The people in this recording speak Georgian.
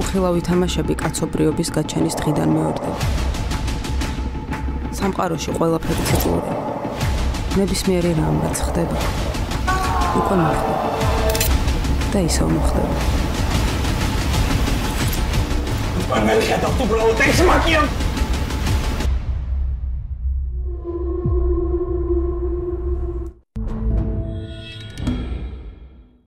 უხილავი თამაშები კაცობრიობის გაჩენის დღიდან მეორდება. სამყაროში ყველაფერი ცოცხლია. ნებისმიერი რამ რაც ხდება. უკვე მოხდა. და ისევ მოხდება. Πάμε να το βρω, τέξι μακιόν!